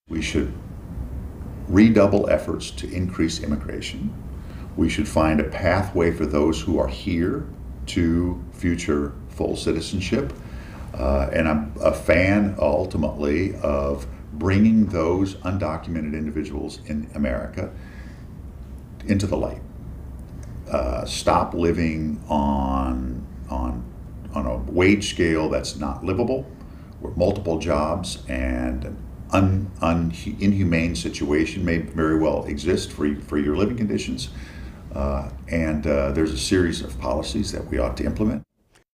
We should redouble efforts to increase immigration. We should find a pathway for those who are here to future full citizenship. And I'm a fan, ultimately, of bringing those undocumented individuals in America into the light. Stop living on a wage scale that's not livable, where multiple jobs and an inhumane situation may very well exist for your living conditions. And there's a series of policies that we ought to implement.